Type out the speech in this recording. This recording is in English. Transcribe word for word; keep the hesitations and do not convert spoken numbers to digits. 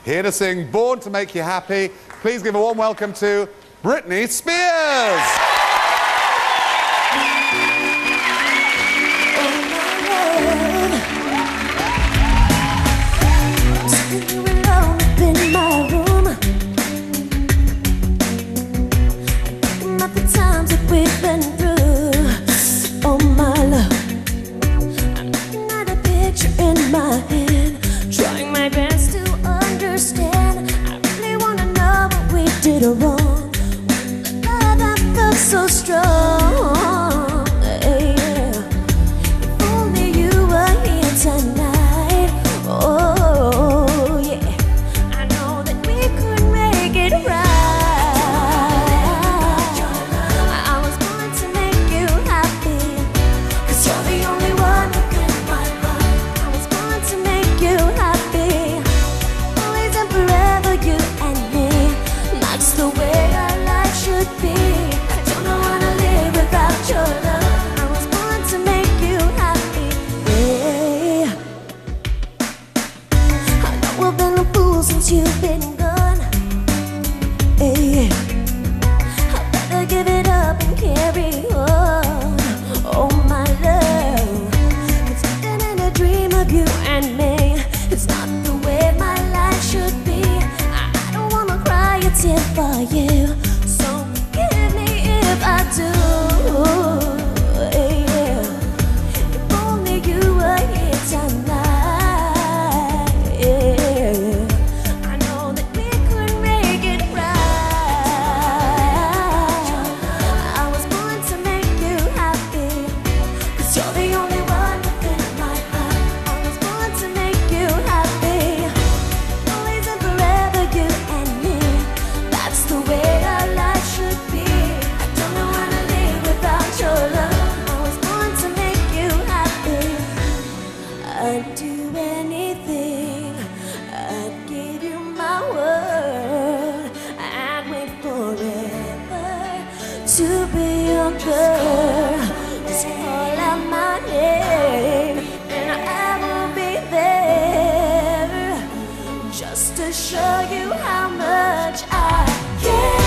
here to sing Born to Make You Happy. Please give a warm welcome to Britney Spears. Wrong, the love that felt so strong, yeah. If only you were here tonight, oh yeah, I know that we could make it right. I was born to make you happy, 'cause you're the only one within my heart. I was born to make you happy, always and forever, you and me. That's the way our life should be. I don't know how to live without your love. I was born to make you happy, yeah. I know I've been a fool since you've been gone, yeah. I better give it up and carry on, oh my love. It's nothing in a dream of you and me. It's not the way my life should be. I don't wanna cry a tear for you, so forgive me if I do, yeah. If only you were here tonight, yeah. I know that we could make it right. I was born to make you happy, 'cause you're the only one within my heart. I was born to make you happy, always and forever, you and me. That's the way our life should be. I don't know how to live without your love. I was born to make you happy. I'd do anything, I'd give you my word. I'd wait forever to be your girl. Just call out my name and I will be there, just to show you how much I care.